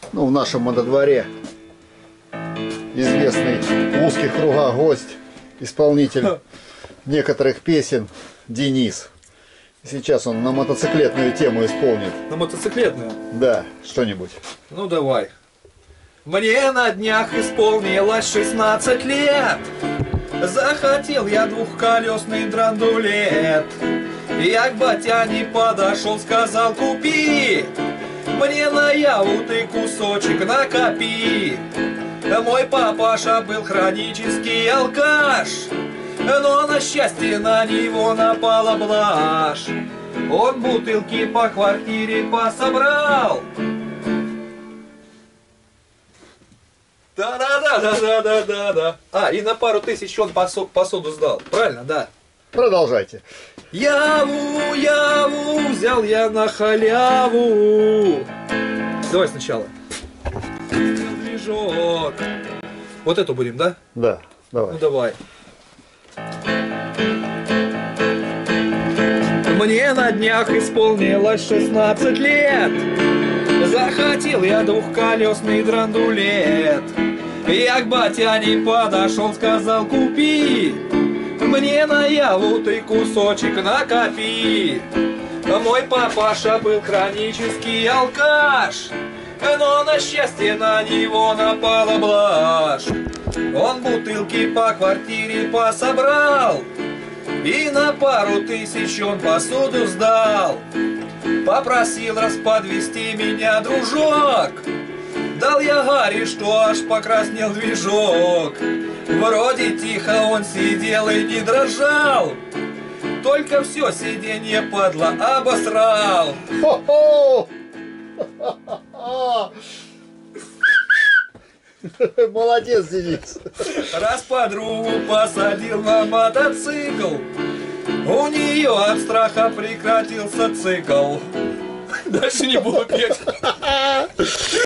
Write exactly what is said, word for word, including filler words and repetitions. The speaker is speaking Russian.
Ну, в нашем мотодворе известный в узких кругах гость, исполнитель некоторых песен Денис. Сейчас он на мотоциклетную тему исполнит. На мотоциклетную? Да, что-нибудь. Ну давай. Мне на днях исполнилось шестнадцать лет. Захотел я двухколесный драндулет. Я к батяне подошел, сказал: купи мне на Яву ты кусочек накопи. Мой папаша был хронический алкаш, но на счастье на него напала блажь. Он бутылки по квартире пособрал. Да-да-да-да-да-да-да. А, и на пару тысяч он посуду, посуду сдал. Правильно, да? Продолжайте. Яву, Яву взял я на халяву. Давай сначала. Движок. Вот эту будем, да? Да, давай. Ну давай. Мне на днях исполнилось шестнадцать лет. Захотел я двухколесный драндулет. Я к батяне подошел, сказал: купи мне на Яву ты кусочек накопи. Мой папаша был хронический алкаш, но на счастье на него напала блажь. Он бутылки по квартире пособрал, и на пару тысяч он посуду сдал. Попросил расподвести меня дружок. Дал я Гарри, что аж покраснел движок. Вроде тихо он сидел и не дрожал, только все сиденье падла обосрал. Хо-хо! Молодец, Денис. Раз подругу посадил на мотоцикл, у нее от страха прекратился цикл. Дальше не буду петь.